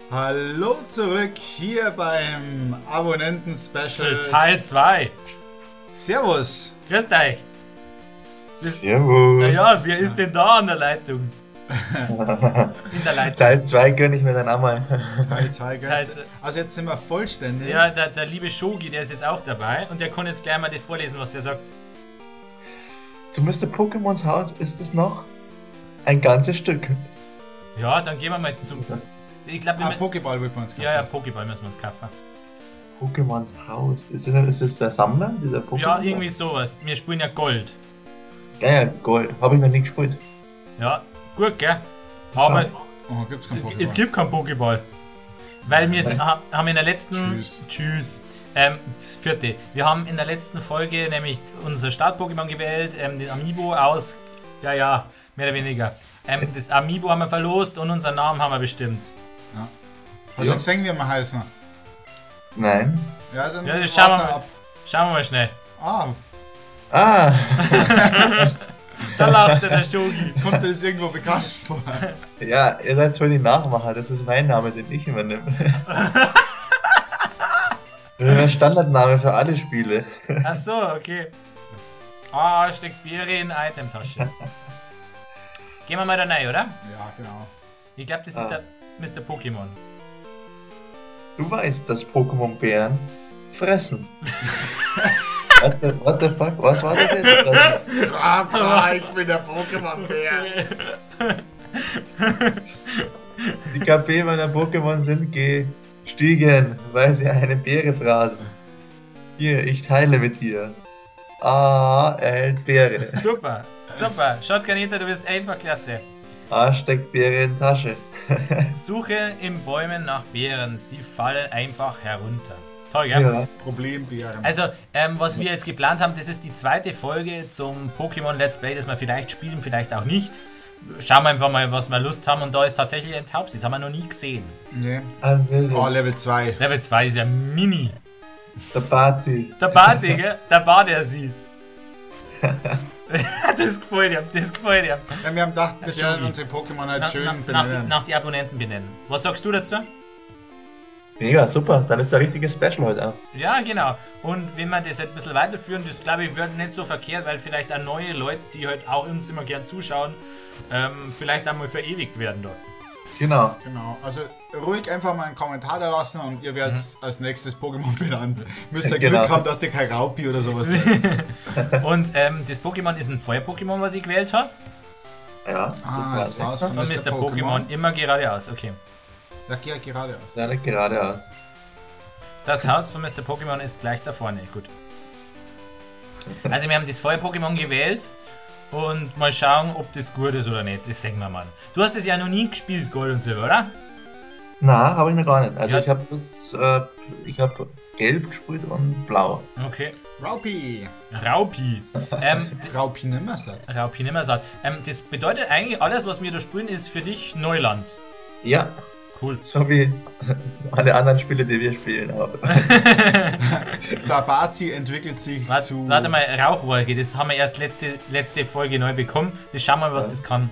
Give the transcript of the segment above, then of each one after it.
Hallo zurück hier beim Abonnenten-Special Teil 2. Servus. Grüßt euch. Servus. Naja, wer ist denn da an der Leitung? In der Leitung. Teil 2 gönne ich mir dann einmal. Teil 2, Teil zwei. also jetzt sind wir vollständig. Ja, der liebe Shogi, der ist jetzt auch dabei und der kann jetzt gleich mal das vorlesen, was der sagt. Zu Mr. Pokémons Haus ist es noch ein ganzes Stück. Ja, dann gehen wir mal zu. Ich glaube, Pokéball wird man uns kaufen. ja, Pokéball müssen wir uns kaufen. Pokémons Haus. Ist das der Sammler, dieser Pokémon? Ja, irgendwie sowas. Wir spielen ja Gold. Ja, Gold. Habe ich noch nie gespielt. Ja, gut, gell? Aber Oh, gibt's kein Pokéball. es gibt keinen Pokéball. Weil wir haben in der letzten... Tschüss. Vierte. Wir haben in der letzten Folge nämlich unser Start-Pokémon gewählt, den Amiibo aus... Ja, mehr oder weniger. Das Amiibo haben wir verlost und unseren Namen haben wir bestimmt. Ja. Hast du gesehen, wie wir heißen? Nein. Ja, dann Ja, das warte schauen wir mal schnell. Ah, Da lacht der Shogi. Kommt dir das irgendwo bekannt vor? ja, ihr seid zwar die Nachmacher. Das ist mein Name, den ich übernehme. Das ist ein Standardname für alle Spiele. Ach so, okay. Steckt Bier in Itemtasche. Gehen wir mal da rein, oder? Ja, genau. Ich glaube, das ist der Mr. Pokémon. Du weißt, dass Pokémon-Bären fressen. What the fuck? Was war das jetzt? Ich bin der Pokémon-Bär. Die KP meiner Pokémon sind gestiegen, weil sie eine Beere fraßen. Hier, ich teile mit dir. A erhält Beere. Super. Shotgun hinter, du bist einfach klasse. A steckt Beere in Tasche. Suche in Bäumen nach Beeren, sie fallen einfach herunter. Toll, gell? Ja. Problembären. Also, was wir jetzt geplant haben, das ist die zweite Folge zum Pokémon Let's Play, das wir vielleicht spielen, vielleicht auch nicht. Schauen wir einfach mal, was wir Lust haben. Und da ist tatsächlich ein Taubsi, das haben wir noch nie gesehen. Nee. Oh, Level 2. Level 2 ist ja mini. der Bazi. Der Bazi, gell? Der Bar, der sie. Das gefällt ihm. Ja, wir haben gedacht, wir sollen unsere Pokémon halt schön benennen. Nach die Abonnenten benennen. Was sagst du dazu? Mega, super. Dann ist der richtige Special heute auch. Ja, genau. Und wenn wir das halt ein bisschen weiterführen, das glaube ich wird nicht so verkehrt, weil vielleicht auch neue Leute, die halt auch uns immer gern zuschauen, vielleicht einmal verewigt werden dort. Genau. Genau, also ruhig einfach mal einen Kommentar da lassen und ihr werdet als nächstes Pokémon benannt. Müsst ihr Glück haben, dass ihr kein Raupi oder sowas seid. Und das Pokémon ist ein Feuer-Pokémon, was ich gewählt habe. Ja, Das Haus von Von Mr. Pokémon immer geradeaus, okay. Ja, geh geradeaus. Ja, nicht geradeaus. Das Haus von Mr. Pokémon ist gleich da vorne, gut. Also wir haben das Feuer-Pokémon gewählt und mal schauen, ob das gut ist oder nicht. Das sehen wir mal. Du hast es ja noch nie gespielt, Gold und Silber, oder? Na, habe ich noch gar nicht. Also Ja. ich habe gelb gespielt und blau. Okay. Raupi! Raupi. Raupi nimmer sagt. Raupi nimmer das bedeutet eigentlich, alles, was wir da spielen, ist für dich Neuland. Ja, Cool. so wie alle anderen Spiele, die wir spielen. Aber Der Bazi entwickelt sich zu... Warte mal, Rauchwolke, das haben wir erst letzte Folge neu bekommen. Das schauen wir mal, was das kann.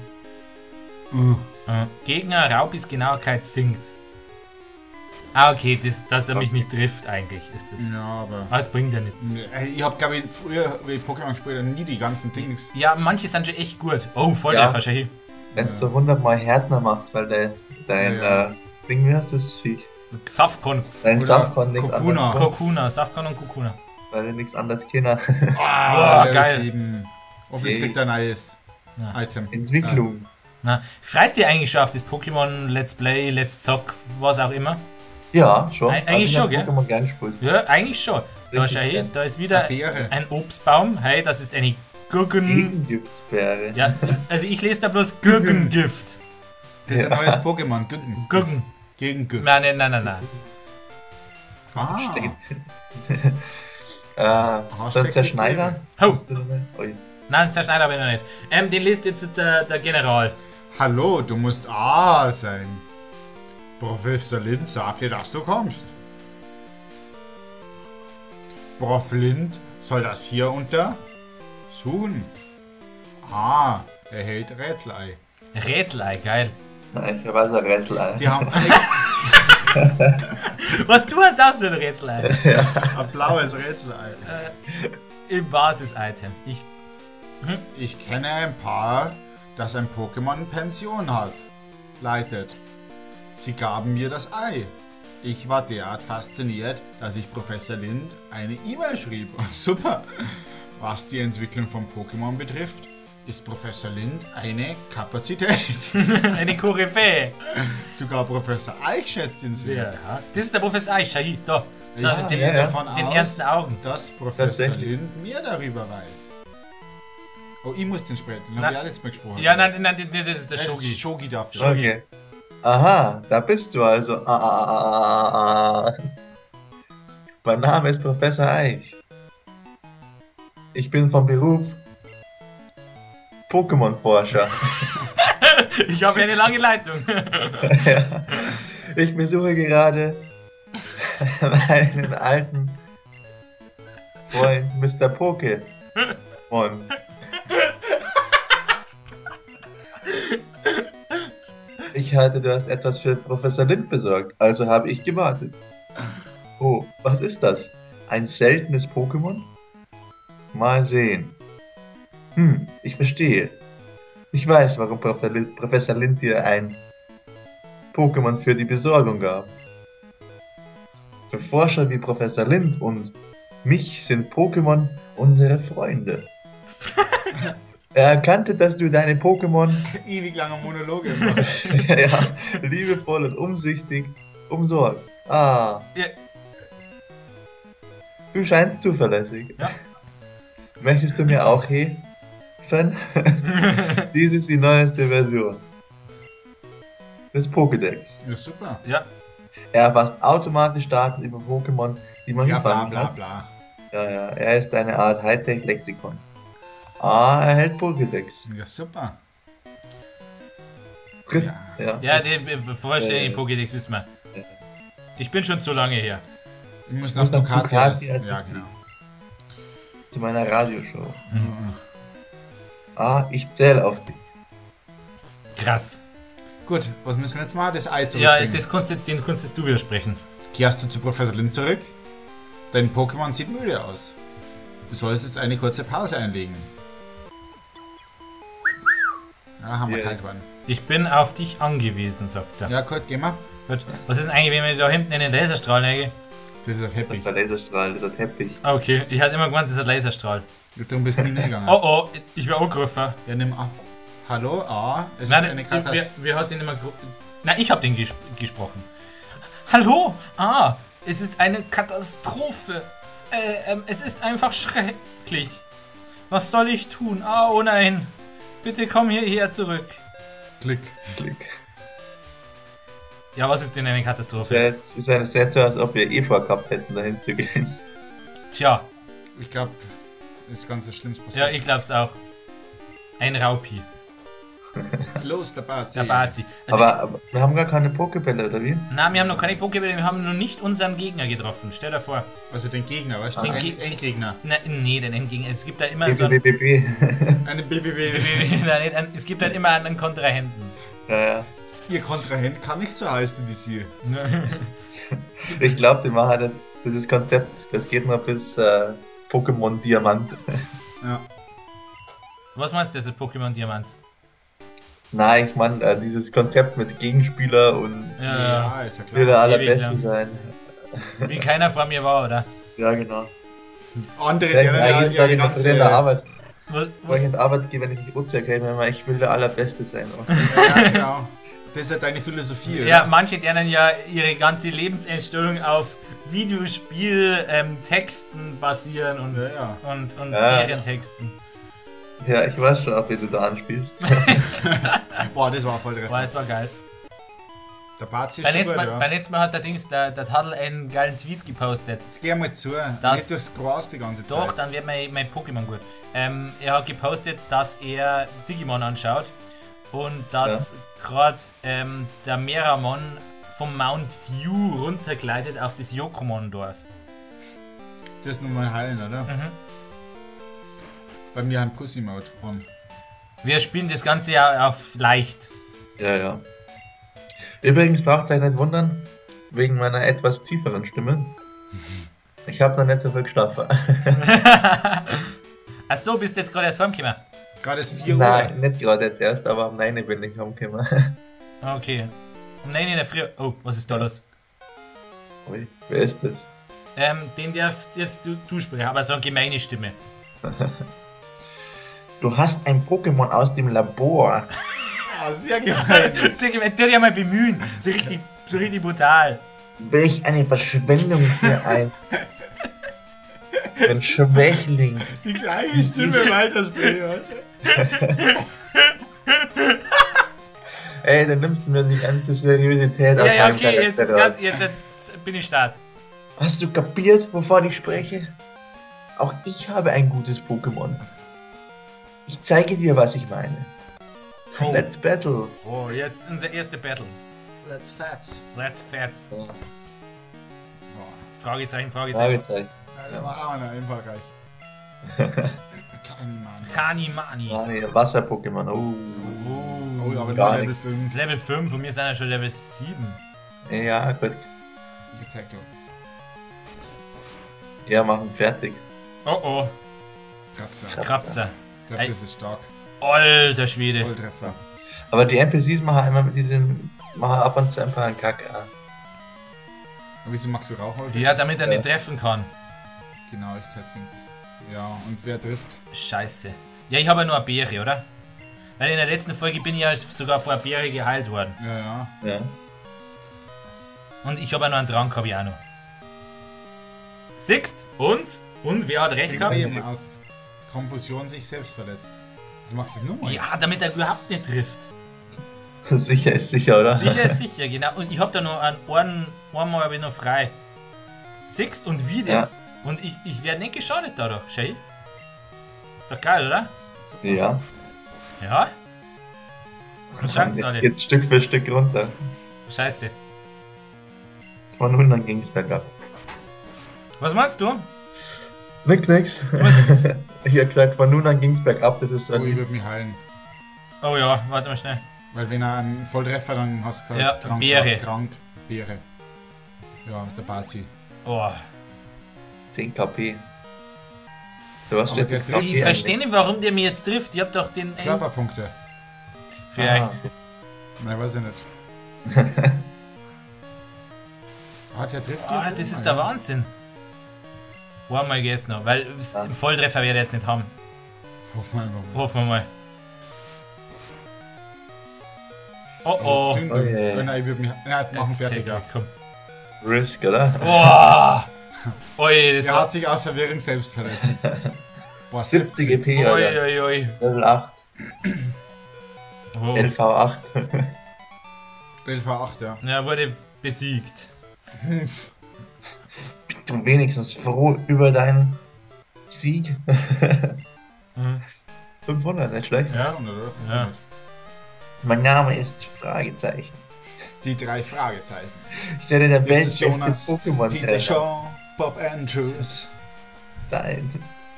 Gegner Raupis Genauigkeit sinkt. Okay, dass er mich nicht trifft eigentlich, ist das. Ja, aber... Aber es bringt ja nichts. Ich hab, glaube ich, früher, wie ich Pokémon gespielt habe, nie die ganzen Dings. Ja, manche sind schon echt gut. Oh, voll Ja. der Shahi. wenn du so 100 Mal Härtner machst, weil dein Ding, wie heißt das Viech? Safkon. Dein Oder Safkon nichts Kokuna. anderes kann, Kokuna, Safkon und Kokuna. weil du nichts anderes kennen. Wow, geil. 7. Hoffentlich kriegt er ein neues Ja. Item. Entwicklung. Na, freust du dich eigentlich schon auf das Pokémon Let's Play, Let's Zock, was auch immer? Ja, schon. Eigentlich ich hab schon, gell? Pokémon gern gespielt. Ja, eigentlich schon. Da, Richtig Shahi, gern. da ist wieder Eine Beere. ein Obstbaum. Hey, das ist eine Gurken... Gegengiftsbeere. Ja, also ich lese da bloß Gurkengift. Das ist ein neues Pokémon. Gürten. Gurken. Gegen Gift. Nein. So ein Zerschneider? Ho. Hast du da nicht? Ui. Nein, zerschneider aber noch nicht. Den liest jetzt der General. Hallo, du musst A sein. Professor Lind sagte, dass du kommst. Prof. Lind soll das hier untersuchen. A erhält Rätselei. Rätselei, geil. Nein, ich weiß ein Rätsel. Die haben Was du hast auch so ein Rätselei. Ein blaues Rätselei. Im Basis-Items. Ich kenne ein Paar, das ein Pokémon Pension leitet. Sie gaben mir das Ei. Ich war derart fasziniert, dass ich Professor Lind eine E-Mail schrieb. Super! Was die Entwicklung von Pokémon betrifft, ist Professor Lind eine Kapazität. Eine Koryphäe. Sogar Professor Eich schätzt ihn sehr. Ja. Das ist der Professor Eich, schau hier, da. Ich gehe davon den aus, ersten Augen. dass Professor Lind mehr darüber weiß. Oh, ich muss den sprechen, den habe ich alles mal gesprochen. Ja, nein, das ist der Shogi. Shogi darf das. Okay. Aha, da bist du also. Mein Name ist Professor Eich. Ich bin vom Beruf Pokémon-Forscher. Ich habe eine lange Leitung. Ja. Ich besuche gerade meinen alten Freund Mr. Pokémon. Ich halte, du hast etwas für Professor Lind besorgt, also habe ich gewartet. Oh, was ist das? Ein seltenes Pokémon? Mal sehen. Ich verstehe. Ich weiß, warum Professor Lind dir ein Pokémon für die Besorgung gab. Für Forscher wie Professor Lind und mich sind Pokémon unsere Freunde. Er erkannte, dass du deine Pokémon Ewig langer Monologe. ja, liebevoll und umsichtig umsorgst. Ah. Ja. Du scheinst zuverlässig. Ja. Möchtest du mir auch helfen? Dies ist die neueste Version des Pokédex. Ja, super. Ja. Er erfasst automatisch Daten über Pokémon, die man Ja, bla gefangen bla hat. bla. Ja, er ist eine Art Hightech-Lexikon. Er hält Pokédex. Ja, super. Ja. Ja, die vollständigen Pokédex wissen wir. Ich bin schon zu lange her. Ich muss nach nach Ducati Ducati essen. als- Ja, genau. Zu meiner Radioshow. Ich zähle auf dich. Krass. Gut, was müssen wir jetzt machen? Das Ei Ja, zurückbringen. den konntest du widersprechen. Kehrst du zu Professor Lind zurück? Dein Pokémon sieht müde aus. Du sollst jetzt eine kurze Pause einlegen. Ja, haben wir Ja. keinen gewonnen. Ich bin auf dich angewiesen, sagt er. Ja, gut, gehen wir. Gut. Was ist denn eigentlich, wenn wir da hinten in den Laserstrahl lege? Das ist ein Das Teppich. ist der Laserstrahl, dieser Teppich. Okay, ich hatte immer gemeint, das ist ein Laserstrahl. Darum bist du nie gegangen. Oh oh, ich wäre angegriffen. Ja, nimm ab. Hallo? Es Nein, ist eine Katastrophe. wir hat den immer. Nein, ich habe den gesprochen. Hallo? Es ist eine Katastrophe. Es ist einfach schrecklich. Was soll ich tun? Oh nein. Bitte komm hierher zurück. Klick. Ja, was ist denn eine Katastrophe? Es ist sehr so, als ob wir vorgehabt hätten, dahin zu gehen. Tja, Ich glaube, es ist ganz was Schlimmes ja, passiert. ich glaub's auch. Ein Raupi. Los, der Bazi. Der Bazi. Also, Aber wir haben gar keine Pokébälle, oder wie? nein, wir haben noch keine Pokébälle, wir haben noch nicht unseren Gegner getroffen. Stell dir vor. Also den Gegner, weißt du? Den Den Endgegner. Nee, den Endgegner. Es gibt da immer so einen, BBBB. Eine BBB. Nein, nicht einen- es gibt halt immer einen Kontrahenten. Ja. Ihr Kontrahent kann nicht so heißen wie Sie. Ich glaube, die machen das. Dieses Konzept, das geht noch bis Pokémon Diamant. Ja. Was meinst du, das ist Pokémon Diamant? Nein, ich meine, dieses Konzept mit Gegenspieler und Ja, ist ja will der klar. Allerbeste lang. sein. wie keiner vor mir war, oder? Ja, genau. Andere, Ja, die haben jeden ja Tag die in der ganze... Arbeit. Was, Wenn ich in die Arbeit gehe, wenn ich mich runterkriege, immer, ich will der Allerbeste sein. Ja, genau. Das ist ja deine Philosophie, oder? ja, manche deren ja ihre ganze Lebenseinstellung auf Videospiel-Texten basieren und, Ja. und Ja. Serientexten. Ja, ich weiß schon, auf wen du da anspielst. Boah, das war voll der Boah, das war geil. Der Bazi ist Beim schon letzten, gut, Mal, ja. beim letzten Mal hat der Tadl einen geilen Tweet gepostet. Jetzt geh mal zu. Das- Nicht durchs Gras die ganze Zeit. Doch, dann wird mein Pokémon gut. Er hat gepostet, dass er Digimon anschaut und dass gerade der Meramon vom Mount View runtergleitet auf das Yokomon-Dorf. Das ist nochmal heilen, oder? Mhm. Bei mir ein Pussy-Mode rum. Wir spielen das Ganze ja auf leicht. Ja. Übrigens braucht ihr euch nicht wundern, wegen meiner etwas tieferen Stimme. Ich habe noch nicht so viel geschlafen. Achso, bist du jetzt gerade erst heimgekommen? Gerade ist 4 Uhr. Nein, nicht gerade jetzt erst, aber um 9 bin ich heimgekommen. Okay. Um 9 in der Früh. Oh, was ist da los? Ui, wer ist das? Den darfst jetzt du sprechen, aber so eine gemeine Stimme. Du hast ein Pokémon aus dem Labor. Ah, sehr gemein. Sehr gemein, tu dich mal bemühen. So richtig brutal. Welch eine Verschwendung für ein Schwächling. Die gleiche Stimme weitersprechen. Ey, dann nimmst du mir die ganze Seriosität aus Ja, meinem okay, jetzt Charakter raus. bin ich Start. Hast du kapiert, wovon ich spreche? Auch ich habe ein gutes Pokémon. Ich zeige dir, was ich meine. Oh. Let's battle. Oh, jetzt unser erster Battle. Let's fats. Let's fats. Boah, Fragezeichen. Fragezeichen. ja, der war auch noch einfallreich. Kanimani. Ah, nee, Wasser-Pokémon. Oh. Oh, aber Gar nur Level nichts. 5. Level 5 und wir sind ja schon Level 7. Ja, gut. Getackle. Ja, machen fertig. Oh oh, Kratzer. Kratzer. Ich glaube, das ist stark. Alter Schwede. Volltreffer. Aber die NPCs machen immer mit diesen, machen ab und zu einfach einen Kack. Aber wieso magst du Rauch heute? Ja, damit er nicht treffen kann. Genauigkeit sinkt. Ja, und wer trifft? Scheiße. Ja, ich habe ja nur eine Beere, oder? Weil in der letzten Folge bin ich ja sogar vor einer Beere geheilt worden. Ja, ja. Ja. Und ich habe ja noch einen Trank, habe ich auch noch. Siehst? Und? Und wer hat recht gehabt? Eben aus Konfusion sich selbst verletzt. Das machst du nur mal. Ja, damit er überhaupt nicht trifft. Sicher ist sicher, oder? Sicher ist sicher, genau. Und ich habe da noch einmal habe ich noch frei. Siehst? Und wie das? Ja. Und ich werde nicht geschadet dadurch. Schau. Ist doch geil, oder? Ja. Ja? Und schaut's Jetzt alle. geht's Stück für Stück runter. Scheiße. Von 100 ging's bergab. Was meinst du? Nix. Ich hab gesagt, von nun an ging's bergab, das ist so Oh, ich ein... würde mich heilen. Oh ja, warte mal schnell. Weil wenn er einen Volltreffer, dann hast du keinen Ja, Beere. Trank, Beere. Ja, der Bazi. Oh. 10 KP. Du hast Aber jetzt der das trifft- Ich verstehe nicht, warum der mir jetzt trifft. Ich hab doch den. Körperpunkte. Vielleicht. Ah, Nein, weiß ich nicht. Der trifft Ah, jetzt das immer, ist der ja. Wahnsinn. Einmal geht's noch, weil im Volltreffer werde ich jetzt nicht haben. Hoffen wir einfach mal. Hoffen wir mal. Oh oh. Dünn, Oh, dünn. yeah. Nein, ich würde mich. Nein, machen fertig, ja. Komm. Risk, oder? Boah. Oi, das Er war. hat sich aus Verwirrung selbst verletzt. Boah, 70 70. EP, Oi, oder? oi, oi. Level 8. Oh. LV8. LV8, ja. Er wurde besiegt. Du wenigstens froh über deinen Sieg. Mhm. 500, nicht schlecht. Ja. 500 oder Ja. 500. Mein Name ist Fragezeichen. Die 3 Fragezeichen. Ich werde der Ist es weltbeste Jonas, Peter Pokémon-Trainer Shaw, Bob Andrews. sein.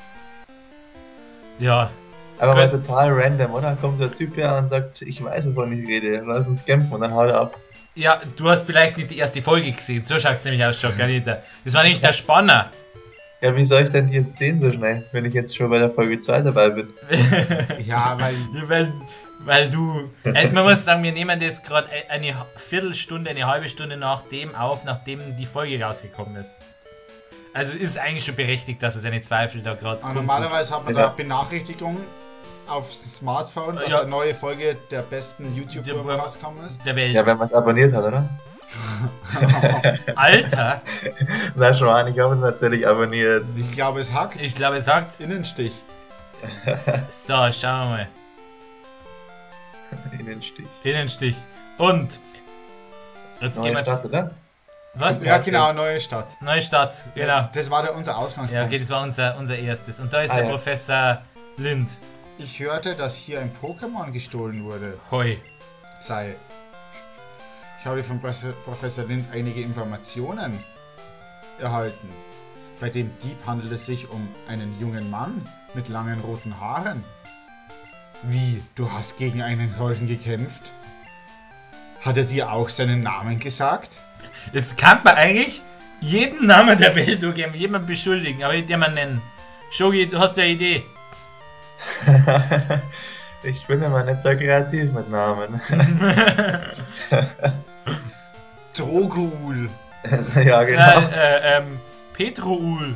Ja. Aber mal Gut. total random, oder? Kommt so ein Typ her und sagt, ich weiß, wovon ich rede, lass uns kämpfen und dann haut er ab. Ja, du hast vielleicht nicht die erste Folge gesehen. So schaut es nämlich aus, schon, Ganita. Das war nämlich der Spanner. Ja, wie soll ich denn die jetzt sehen so schnell, wenn ich jetzt schon bei der Folge 2 dabei bin? Ja, weil. Ja, weil du. Man muss sagen, wir nehmen das gerade eine Viertelstunde, eine halbe Stunde nachdem die Folge rausgekommen ist. Also ist eigentlich schon berechtigt, dass er seine Zweifel da gerade Aber normalerweise hat man Ja. da Benachrichtigungen aufs Smartphone, dass Ja. eine neue Folge der besten Der- YouTuber rausgekommen ist. der Welt. Ja, wenn man es abonniert hat, oder? Alter! Na schon, ich habe es natürlich abonniert. Ich glaube, es hackt. Ich glaube, er sagt. Innenstich. So, schauen wir mal. Innenstich. Innenstich. Und. Jetzt gehen Neue wir Stadt, oder? Was? Ja, genau, neue Stadt. Neustadt, genau. Das war unser Ja, Ausgangspunkt. okay, das war unser erstes. Und da ist Ah, der ja. Professor Lind. Ich hörte, dass hier ein Pokémon gestohlen wurde. Hoi. Sei. Ich habe von Professor Lind einige Informationen erhalten. Bei dem Dieb handelt es sich um einen jungen Mann mit langen roten Haaren. Wie? Du hast gegen einen solchen gekämpft? Hat er dir auch seinen Namen gesagt? Jetzt kann man eigentlich jeden Namen der Welt durchgeben, jemanden beschuldigen, aber den man nennen. Shogi, du hast ja eine Idee. Ich bin immer nicht so kreativ mit Namen. Drogoul. Ja, genau. Petroul.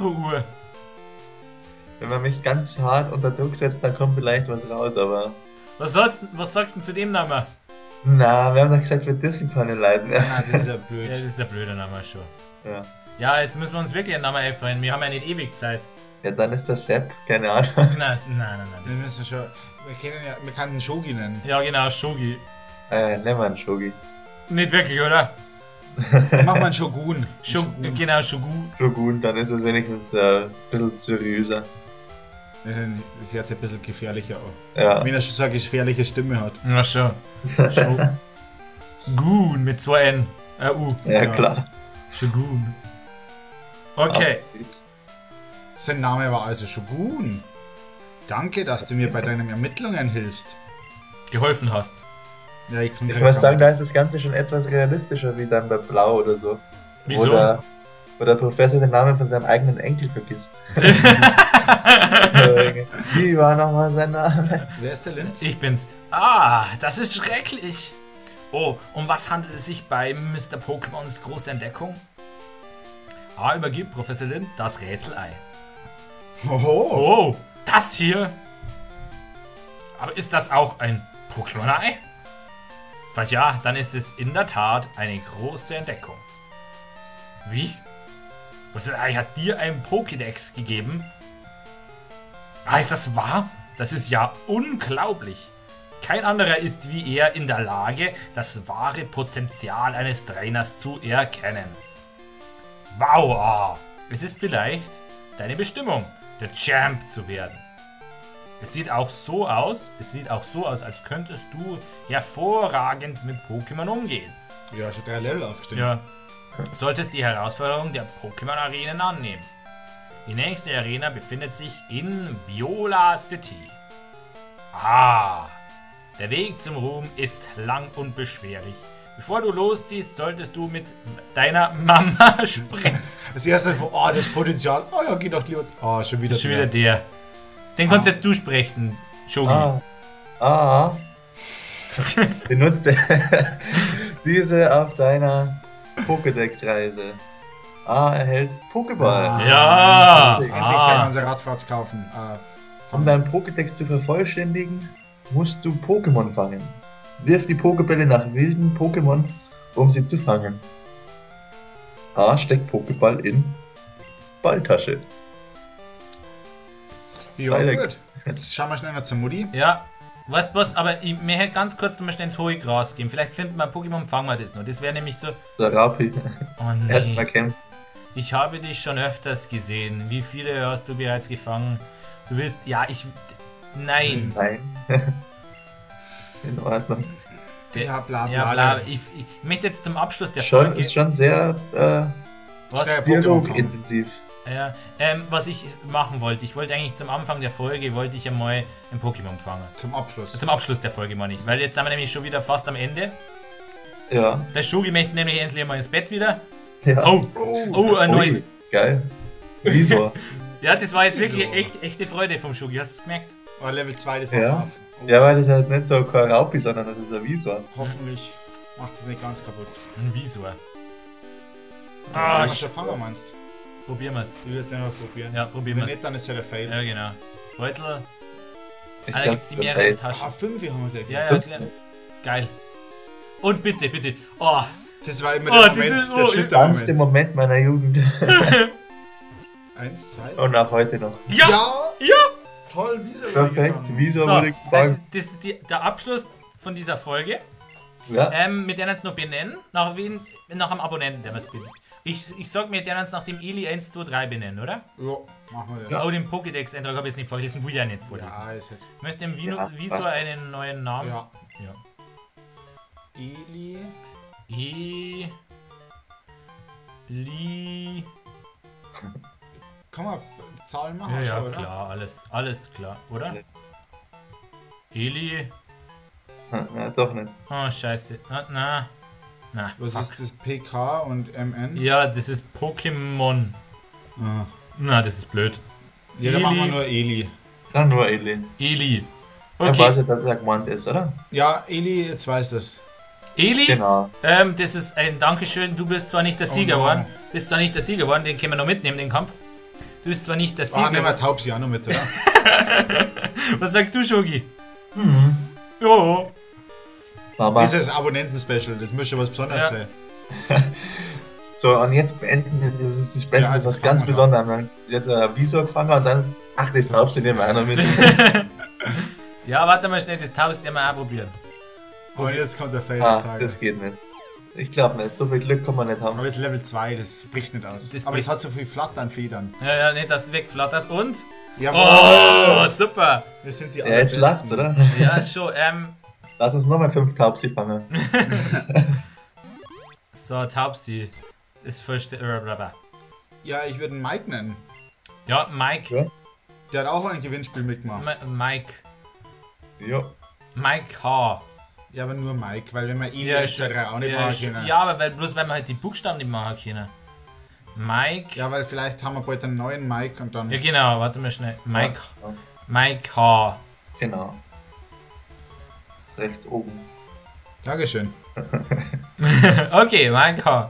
Wenn man mich ganz hart unter Druck setzt, dann kommt vielleicht was raus, aber... Was sagst du zu dem Namen? Na, wir haben doch gesagt, wir dissen keine Leute mehr. Ah, das ist ja blöd. Ja, das ist ein blöder Name schon. Ja. Ja, jetzt müssen wir uns wirklich einen Namen einfallen. Wir haben ja nicht ewig Zeit. Ja, dann ist das Sepp, keine Ahnung. Nein. Wir müssen schon. Wir können den Shogi nennen. Ja, genau, Shogi. Nehmen wir einen Shogi. Nicht wirklich, oder? Mach mal einen Shogun. Genau, Shogun. Shogun, dann ist es wenigstens ein bisschen seriöser. Das ist jetzt ein bisschen gefährlicher auch. Ja. Wenn er schon so eine gefährliche Stimme hat. Na schon. Shogun mit 2 N. U. Ja, klar. Shogun. Okay. Sein Name war also Shogun. Danke, dass du mir bei deinen Ermittlungen hilfst. Geholfen hast. Ja, ich muss sagen, da ist das Ganze schon etwas realistischer wie dann bei Blau oder so. Wieso? Wo der Professor den Namen von seinem eigenen Enkel vergisst. Wie war nochmal sein Name? Wer ist der Linz? Ich bin's. Ah, das ist schrecklich. Oh, um was handelt es sich bei Mr. Pokémons große Entdeckung? A übergibt Professor Lind das Rätselei. Oho. Oh, das hier. Aber ist das auch ein Pokémon-Ei? Falls ja, dann ist es in der Tat eine große Entdeckung. Wie? Professor Ei hat dir einen Pokédex gegeben? Ah, ist das wahr? Das ist ja unglaublich. Kein anderer ist wie er in der Lage, das wahre Potenzial eines Trainers zu erkennen. Wow, es ist vielleicht deine Bestimmung, der Champ zu werden. Es sieht auch so aus, als könntest du hervorragend mit Pokémon umgehen. Ja, schon 3 Level aufgestiegen. Ja. Solltest die Herausforderung der Pokémon-Arenen annehmen. Die nächste Arena befindet sich in Viola City. Der Weg zum Ruhm ist lang und beschwerlich. Bevor du losziehst, solltest du mit deiner Mama sprechen. Das erste, das Potenzial. Oh ja, geh doch lieber. Schon wieder. Schon wieder der. Den konntest jetzt du sprechen, Shogi. Benutze diese auf deiner Pokédex-Reise. Erhält Pokéball. Ja. Endlich können wir unsere Radfahrts kaufen. Um deinen Pokédex zu vervollständigen, musst du Pokémon fangen. Wirf die Pokébälle nach wilden Pokémon, um sie zu fangen. A steckt Pokéball in Balltasche. Ja, gut. Jetzt schauen wir schnell noch zur Mutti. Ja. Weißt du was, aber mir hätte ganz kurz noch mal schnell ins hohe Gras gehen. Vielleicht finden wir Pokémon, fangen wir das noch. Das wäre nämlich so... Sarapi. Oh nee. Erstmal kämpfen. Ich habe dich schon öfters gesehen. Wie viele hast du bereits gefangen? Du willst... Ja, Nein. Nein. In Ordnung. Ja, bla bla. Ja, bla. Ich möchte jetzt zum Abschluss der Schon, Folge... ist schon sehr Was? dialogintensiv. Ja, was ich machen wollte, ich wollte eigentlich zum Anfang der Folge, wollte ich einmal ein Pokémon fangen. Zum Abschluss. Zum Abschluss der Folge, meine ich. Weil jetzt sind wir nämlich schon wieder fast am Ende. Ja. Der Shogi möchte nämlich endlich einmal ins Bett wieder. Ja. Ein neues... Ui, geil. Wieso? Ja, das war jetzt wirklich echte Freude vom Shogi, hast du es gemerkt? Level 2, das war Ja. drauf. Ja, weil das halt nicht so kein Raupi, sondern das ist ein Visor. Hoffentlich macht es nicht ganz kaputt. Ein Visor. Was du fangen meinst? Probieren wir es. Ich will jetzt einfach probieren. Ja, probieren Wenn wir es. nicht, dann ist ja der Fail. Ja, genau. Beutel. Ich Da glaub, gibt es die das mehreren heißt- Taschen. 5 haben wir gleich. Ja, klar. Geil. Und bitte. Oh, Das war immer Oh, der das Moment, ist- der oh, Spannendste Zittermoment. Moment meiner Jugend. 1, 2. Und auch heute noch. ja! Ja! Toll, Visor. Perfekt, Visor So, wurde gefangen. das ist der Abschluss von dieser Folge. Ja. Mit der uns noch benennen. Nach einem Abonnenten, der was benennt. Ich sag mir, der uns nach dem Eli123 benennen, oder? Ja, machen wir das. Oh, den Pokédex-Eintrag habe ich jetzt nicht vorgelesen, will ich ja nicht vorlesen. Ja, ist halt. Möchte dem Ja, Visor einen neuen Namen? Ja. Ja. Eli. Kann man Zahlen machen, Ja, oder? klar, alles klar, oder? Eli. Na, doch nicht. Oh, scheiße. Na. Na, Was fuck. ist das? PK und MN? Ja, das ist Pokémon. Ah. Na, das ist blöd. Ja, dann machen wir nur Eli. Dann nur Eli. Eli. Dann weiß Okay. ich, dass er gemeint ist, oder? Ja, Eli, jetzt weiß das. Eli, Genau. das ist ein Dankeschön. Du bist zwar nicht der Sieger no. geworden. Bist zwar nicht der Sieger geworden, den können wir noch mitnehmen, den Kampf. Du bist zwar nicht der Ah, Sieger nehmen wir geworden. Taubsi auch noch mit, oder? Was sagst du, Shogi? Mhm. Jo. Aber Dieses Abonnenten-Special, das müsste was Besonderes Ja. sein. so, und jetzt beenden wir das Special Ja, mit das was ganz fangen wir Besonderem. Jetzt Visor gefangen und dann, ach, das Taubsi nehmen wir auch noch mit. Ja, warte mal schnell, das Taus, den wir auch probieren. Und jetzt kommt der Fail des Ah, Tages. das geht nicht. Ich glaube nicht, so viel Glück kann man nicht haben. Aber das ist Level 2, das bricht nicht aus. Das Aber bricht- es hat so viel Flattern, Federn. Ja, nicht, dass es wegflattert und... Jawohl! Oh, super. Wir sind die Ja, jetzt allerbesten. lasst's, oder? Ja, schon. Lass uns nochmal 5 Taubsi fangen. So, Taubsi. Ist voll... Ja, ich würde einen Mike nennen. Ja, Mike. Ja? Der hat auch ein Gewinnspiel mitgemacht. Mike. Ja. Mike H. Ja, aber nur Mike, weil wenn wir ihn Ja, jetzt 2, 3 auch nicht ja, machen schon- können. ja, aber bloß weil wir halt die Buchstaben nicht machen können. Mike. Ja, weil vielleicht haben wir bald einen neuen Mike und dann. Ja, genau, warte mal schnell. Mike. Ja, Mike H. genau. Das ist rechts oben. Dankeschön. Okay, Mike H.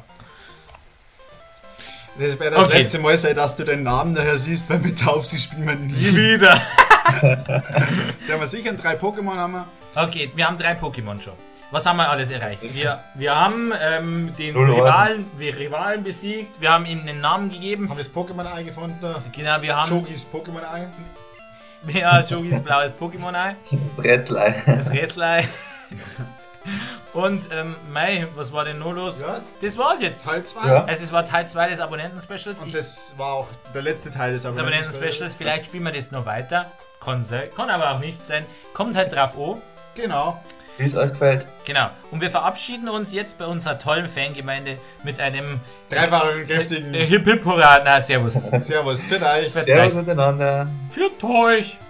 Das wäre das Okay. letzte Mal sein, dass du den Namen nachher siehst, weil mit Taubsi spielen wir nie. Nie wieder. Da haben wir sicher 3 Pokémon haben wir. Okay, wir haben 3 Pokémon schon. Was haben wir alles erreicht? Wir haben den Null Rivalen besiegt, wir haben ihm einen Namen gegeben. Haben wir das Pokémon-Ei gefunden? Genau, wir haben Shogis Pokémon-Ei. ja, Shogis blaues Pokémon-Ei, Das Rätselei. das Rätselei. Und, Mai, was war denn noch los? Ja, Das war's jetzt. Teil 2. Ja. Es war Teil 2 des Abonnenten-Specials. Und das war auch der letzte Teil des Das Abonnenten-Specials, vielleicht spielen wir das noch weiter. Kann sein, kann aber auch nicht sein. Kommt halt drauf an. Genau. Wie es euch gefällt. Genau. Und wir verabschieden uns jetzt bei unserer tollen Fangemeinde mit einem Dreifachen kräftigen. Hip Hip Hurra. Na, servus. Servus, bitte euch. Servus miteinander. Führt euch.